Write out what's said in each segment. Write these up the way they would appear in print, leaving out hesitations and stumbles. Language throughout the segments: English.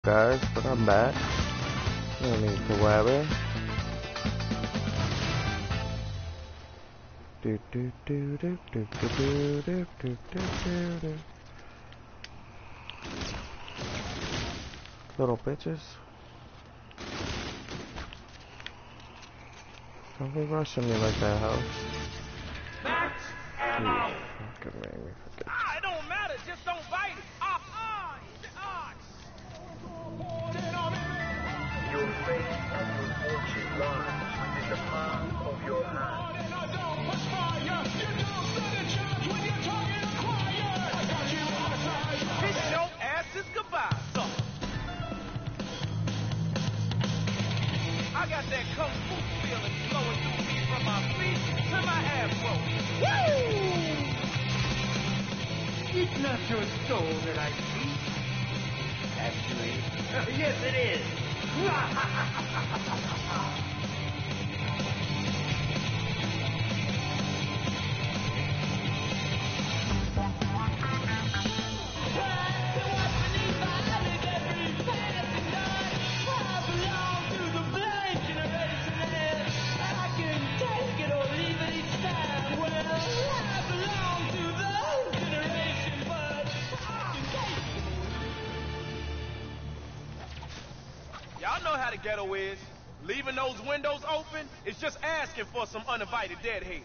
Guys, but I'm back. No need to worry. Do do do do do do do do do do do. Little bitches. Don't be rushing me like that, house. Jeez, fucking made me forget. It don't matter, just don't bite it. Your fate and your fortune lies within the palm of your hand. Kiss your asses goodbye, sucker. I got that kung fu feeling flowing through me from my feet to my afro. Woo! It's not your soul that I see. Actually, yes it is. Y'all know how the ghetto is. Leaving those windows open is just asking for some uninvited deadheads.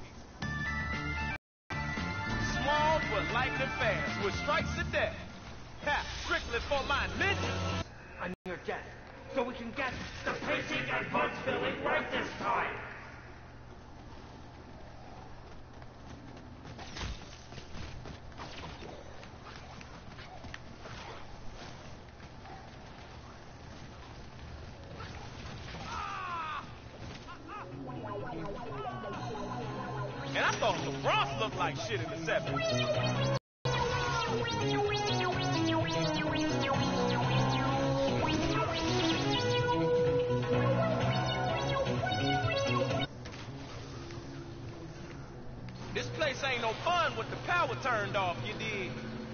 Small but lightning fast with strikes of death. Ha! Strictly for my ninjas. I'm your death, so we can get the pacing and punch filling right this time. And I thought the Bronx looked like shit in the 70s. This place ain't no fun with the power turned off, you dig?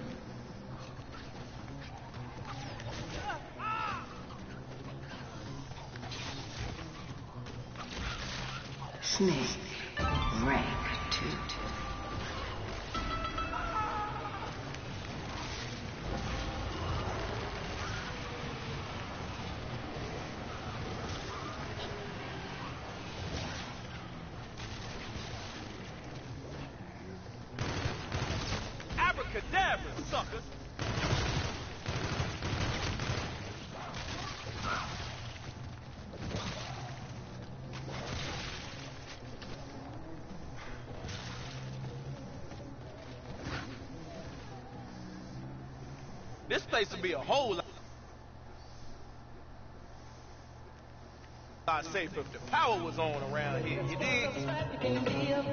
Snake, rank 2. Abracadabra, suckers! This place would be a whole lot safer if the power was on around here, you dig?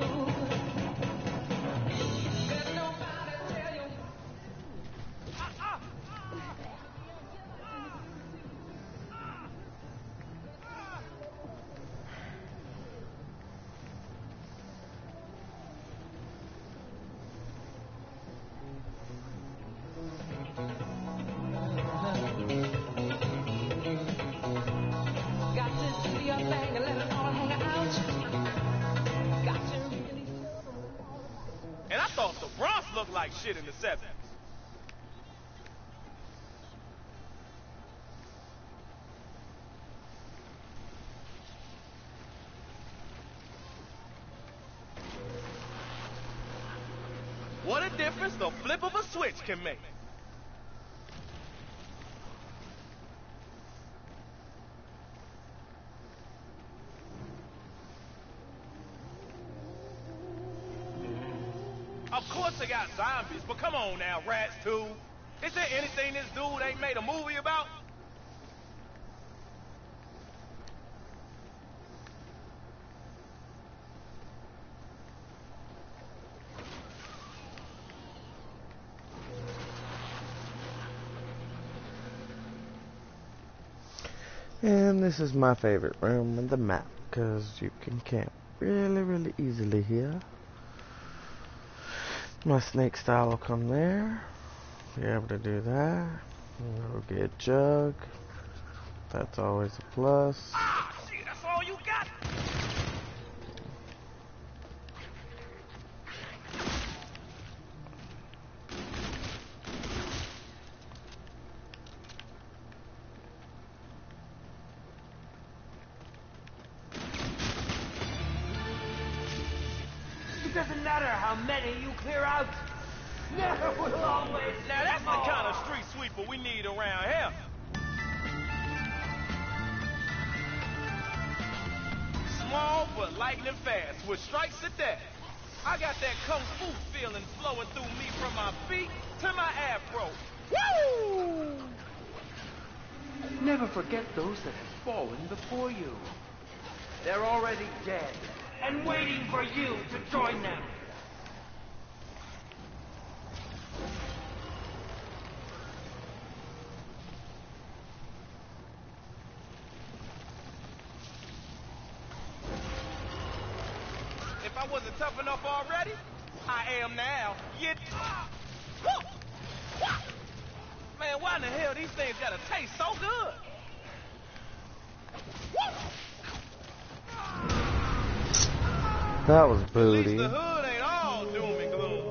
And I thought the Bronx looked like shit in the 70s. What a difference the flip of a switch can make. Of course they got zombies, but come on now, Rats 2. Is there anything this dude ain't made a movie about? And this is my favorite room in the map, because you can camp really easily here. My snake style will come there. Be able to do that. We'll get Jug. That's always a plus. Ah, shit, that's all you got? It doesn't matter how many you clear out. There will always be Now that's the more. kind of street sweeper we need around here. Small but lightning fast with strikes of death. I got that kung fu feeling flowing through me from my feet to my afro. Woo! Never forget those that have fallen before you. They're already dead and waiting for you to join them. If I wasn't tough enough already, I am now. Man, why in the hell these things gotta taste so good? That was At least booty. the hood ain't all doom and gloom.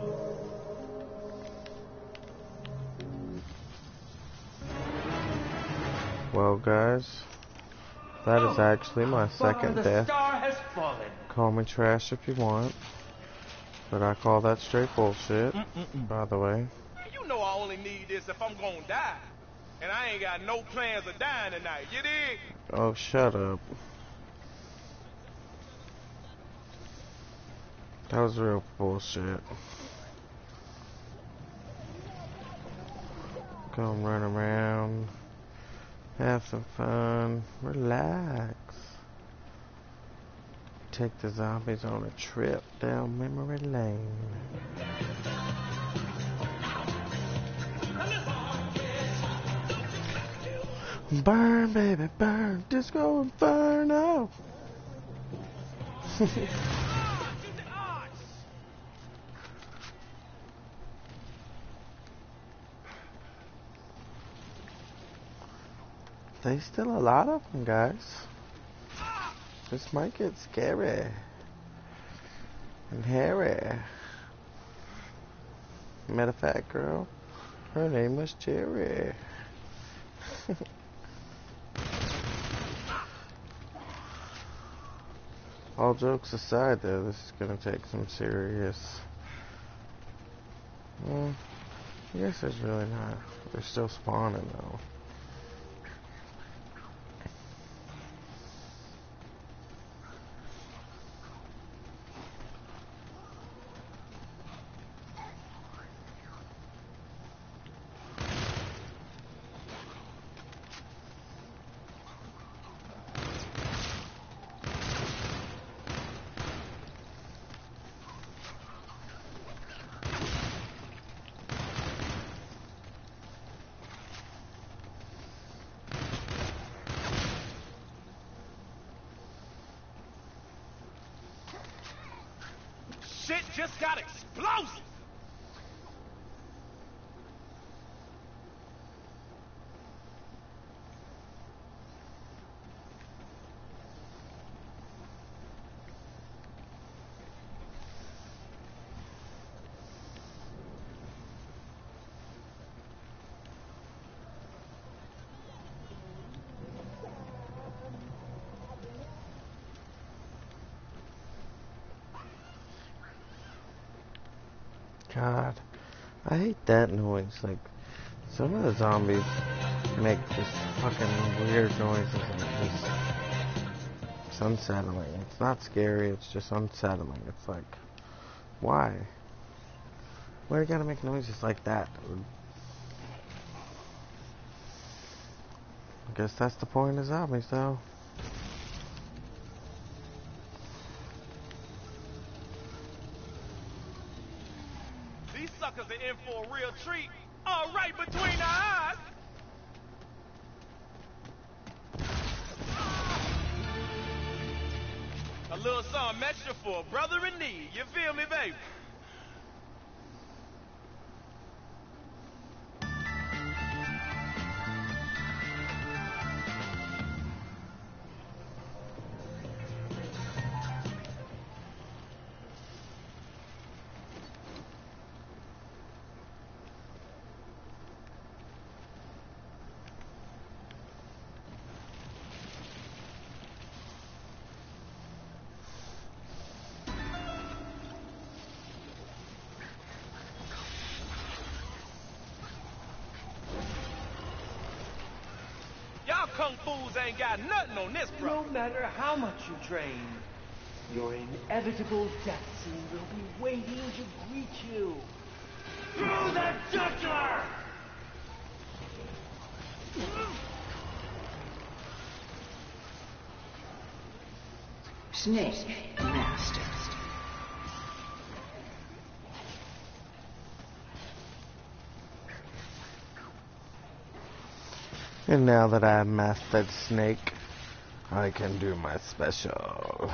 Well, guys, that is actually my second The death. star has fallen. Call me trash if you want, but I call that straight bullshit, by the way. You know I only need this if I'm gonna die. And I ain't got no plans of dying tonight, you dig? Oh, shut up. That was real bullshit. Go and run around, have some fun, relax. Take the zombies on a trip down memory lane. Burn, baby, burn. Disco Inferno. There's still a lot of them, guys. This might get scary and hairy. Met a fat girl. Her name was Jerry. All jokes aside, though, this is gonna take some serious. Well, I guess there's really not. They're still spawning, though. Shit just got explosive. God, I hate that noise. Like, some of the zombies make just fucking weird noises and it's unsettling. It's not scary, it's just unsettling. It's like, why? Why you gotta make noises like that, dude? I guess that's the point of zombies, though. These suckers are in for a real treat. All right between the eyes. A little something extra for a brother in need. You feel me, baby? kung fus ain't got nothing on this No bro. matter how much you train, your inevitable death scene will be waiting to greet you. Through the jugular! Snake Master. And now that I have mastered Snake, I can do my special.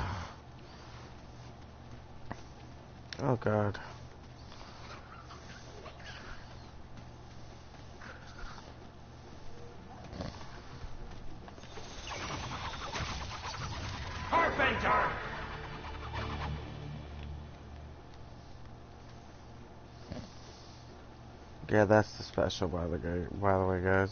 Oh god. Carpenter! Yeah, that's the special by the way, guys.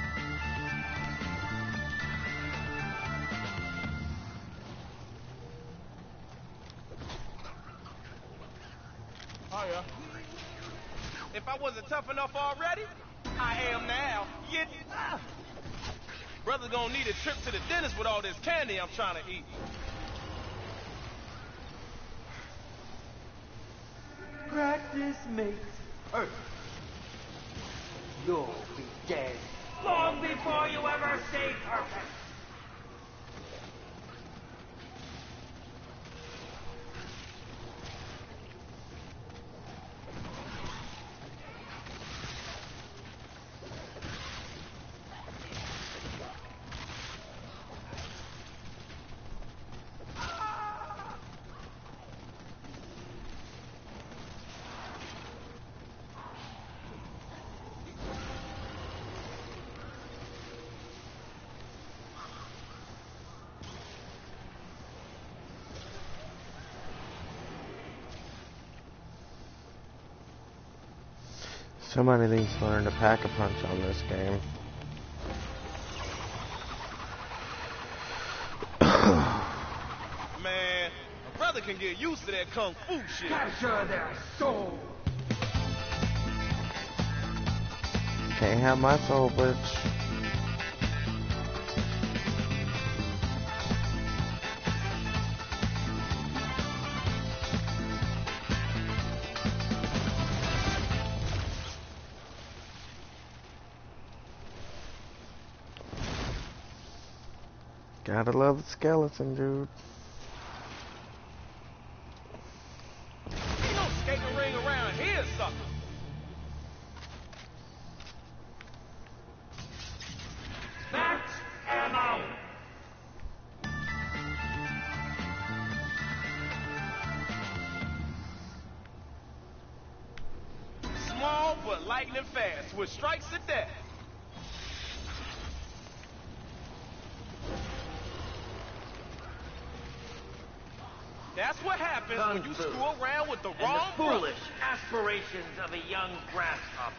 Oh yeah. If I wasn't tough enough already, I am now. Brother gonna need a trip to the dentist with all this candy I'm trying to eat. Practice makes perfect. You'll be dead long before you ever say perfect. Somebody needs to learn to pack a punch on this game. Man, a brother can get used to that kung fu shit. Capture their soul. Can't have my soul, bitch. Gotta love the skeleton, dude. Ain't no skating ring around here, sucker. Max ammo. Small but lightning fast with strikes of death. That's what happens when you screw around with the And wrong the brother. foolish aspirations of a young grasshopper.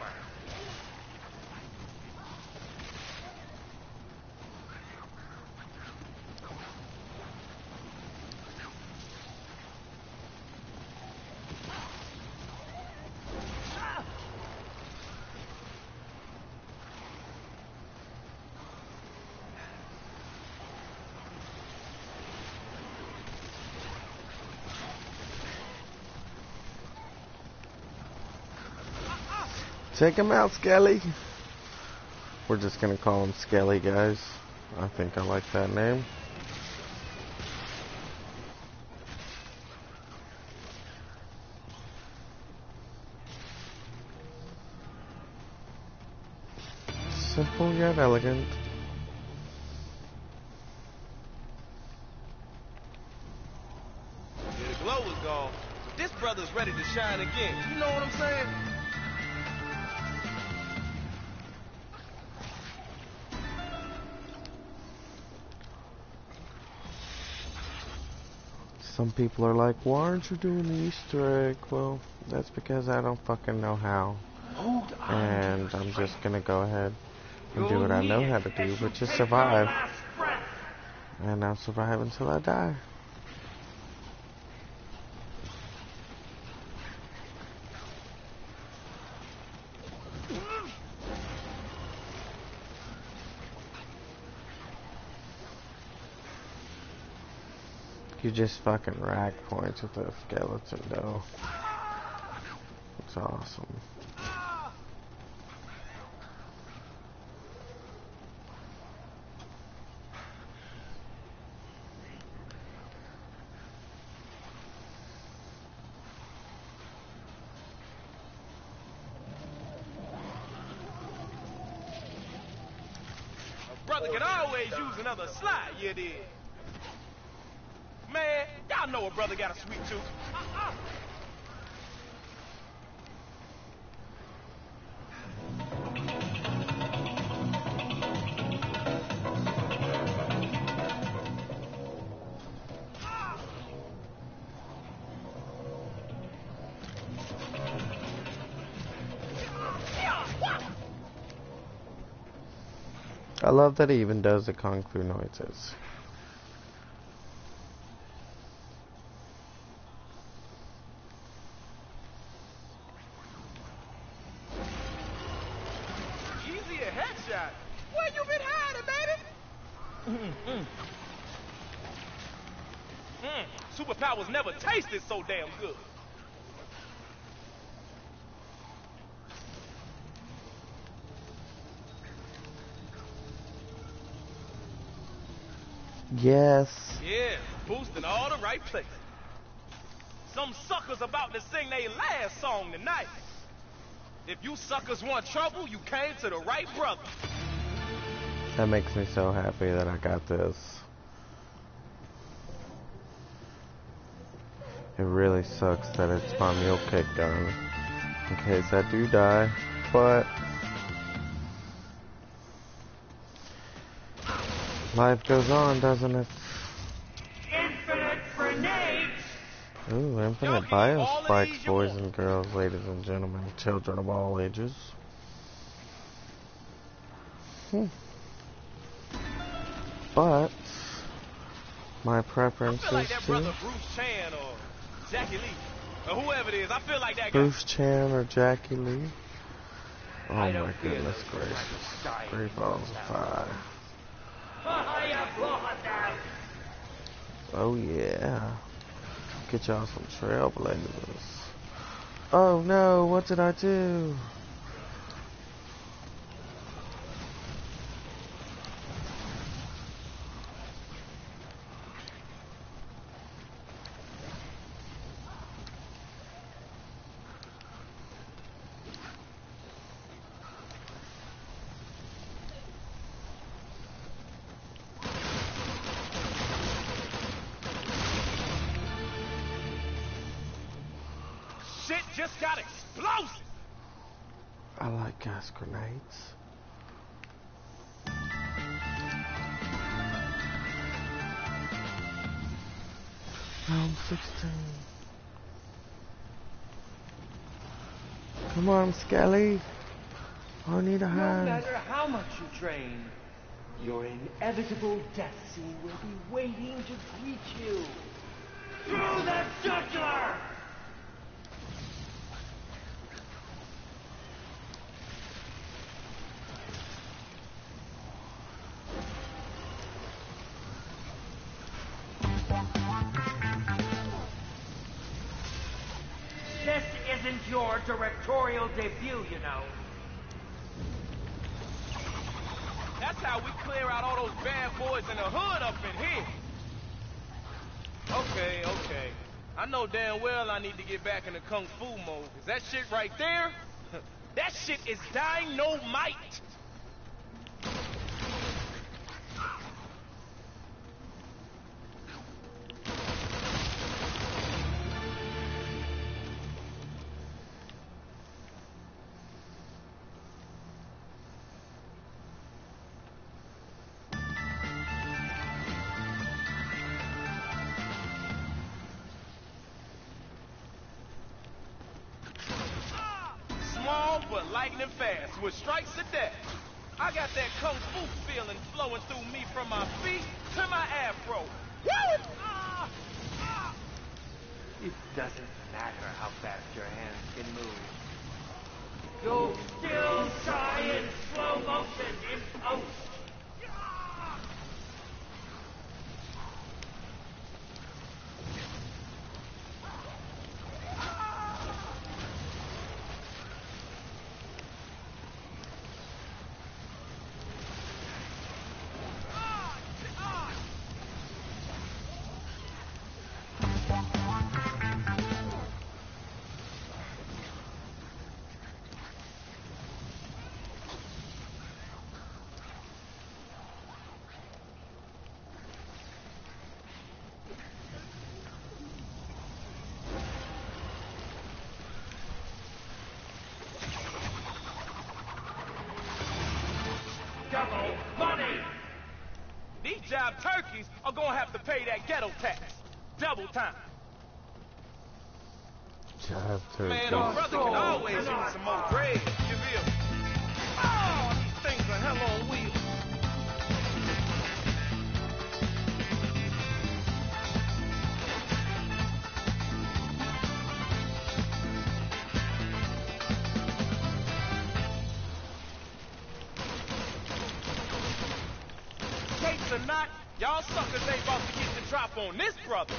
Check him out, Skelly. We're just gonna call him Skelly, guys. I think I like that name. Simple yet elegant. Yeah, the glow is gone. But this brother's ready to shine again. You know what I'm saying? Some people are like, why aren't you doing the Easter egg? Well, that's because I don't fucking know how. Hold on. And I'm just gonna go ahead and do You'll what I know need how it to do, as you which is take your survive. last breath. And I'll survive until I die. You just fucking rack points with the skeleton though. It's awesome. Brother can always use another slide, you did. Man, y'all know a brother got a sweet tooth. I love that he even does the kung fu noises. Easy a headshot. Where you been hiding, baby? Superpowers never tasted so damn good. Yes. Yeah, boosting all the right places. Some suckers about to sing their last song tonight. If you suckers want trouble, you came to the right brother. That makes me so happy that I got this. It really sucks that it's my mule kick gun, in case I do die, but life goes on, doesn't it? Infinite grenades! Ooh, infinite biospikes, boys and girls, ladies and gentlemen, children of all ages. But my preference I feel like is that to brother Bruce Chan or Jackie Lee, or whoever it is. I feel like that guy. Bruce Chan or Jackie Lee. Oh my goodness gracious. 3005. Oh yeah. Get y'all some trailblazers. Oh no, what did I do? Shit just got explosive. I like gas grenades. Round 16. Come on, Skelly. I need a No hand. matter how much you train, your inevitable death scene will be waiting to greet you. Through the jugular! This isn't your directorial debut, you know. That's how we clear out all those bad boys in the hood up in here. Okay. I know damn well I need to get back into kung fu mode. Is that shit right there? That shit is dynamite. Small but lightning fast with strikes of death. I got that kung fu feeling flowing through me from my feet to my afro. Woo! It doesn't matter how fast your hands can move. You'll still die in slow motion in post. job turkeys are gonna have to pay that ghetto tax. Double time. Jive Man, turkey. our brother can always use some more bread. You feel me? Oh, these things are hell on wheels. Gates or not, y'all suckers ain't about to get the drop on this brother.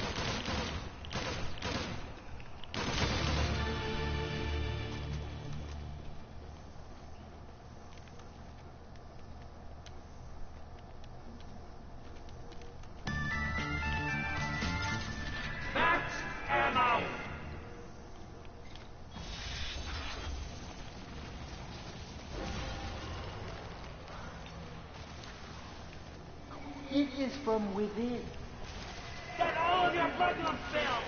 Max ammo! It is from within. Get all of your bedroom film!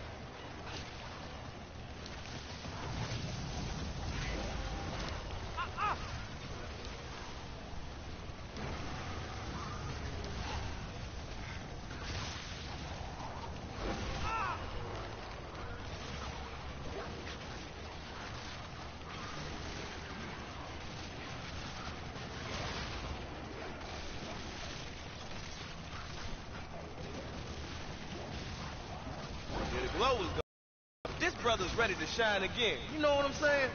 Yeah, the glow is gone. This brother's ready to shine again. You know what I'm saying?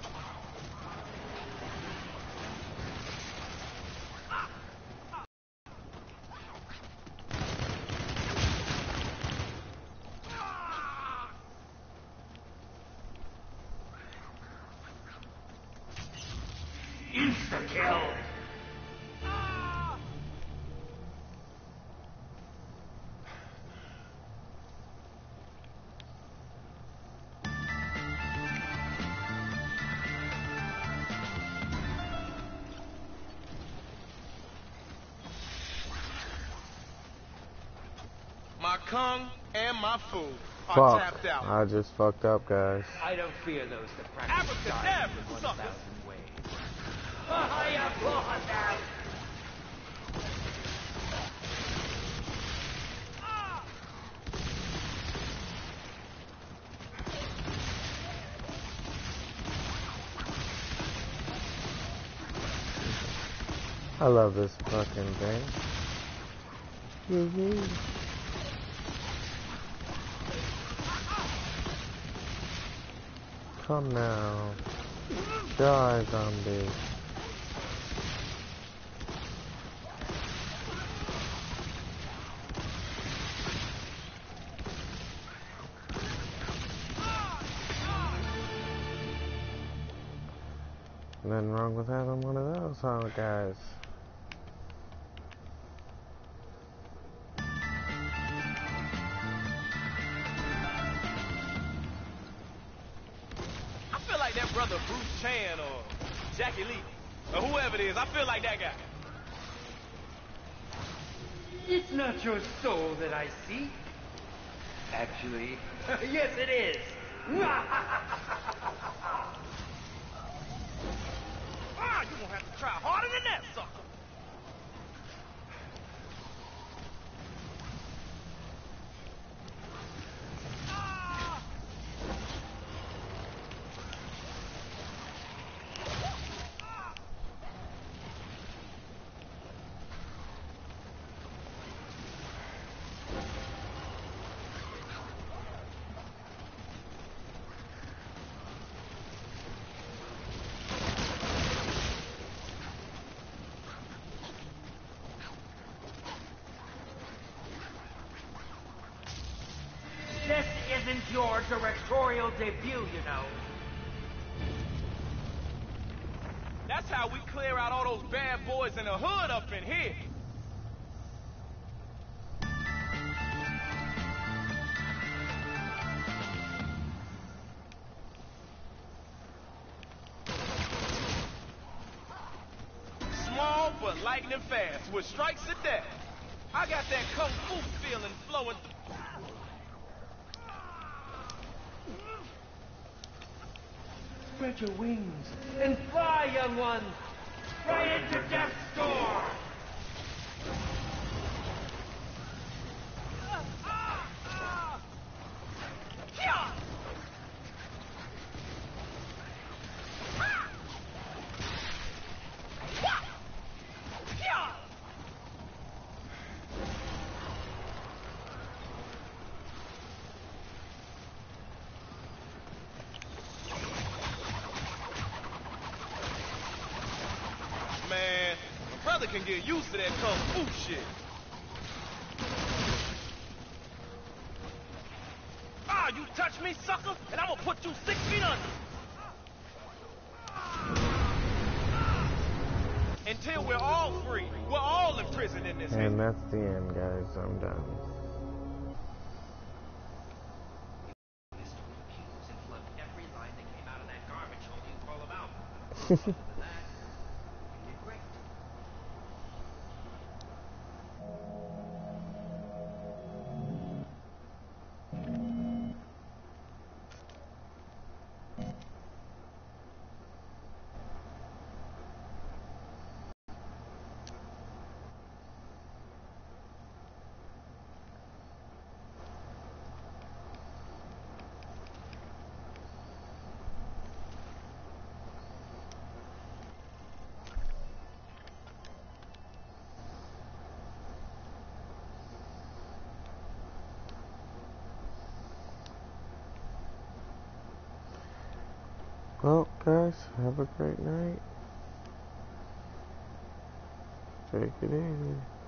Insta-kill! My kung and my food are Fuck. tapped out. I just fucked up, guys. I don't fear those that practice Abracadabra, dying in suckers. 1,000 ways. Hiya, Bloodhound! I love this fucking thing. Woo-hoo. Come now. Die, zombie. Nothing wrong with having one of those, huh, guys? I feel like that brother Bruce Chan or Jackie Lee or whoever it is. I feel like that guy. It's not your soul that I see. Actually, yes it is. Ah, you gonna have to try harder than that, sucker. This isn't your directorial debut, you know. That's how we clear out all those bad boys in the hood up in here. Small but lightning fast with strikes of death. I got that kung fu feeling flowing through. Spread your wings and fly, young one! Right into death's door! can get used to that kung fu shit. Ah, you touch me, sucker, and I'm gonna put you 6 feet under. Until we're all free. We're all in prison in this. And that's the end, guys. I'm done. Every line that came out of that garbage hole you call him out. Other than that, you did great. Well, guys, have a great night. Take it easy.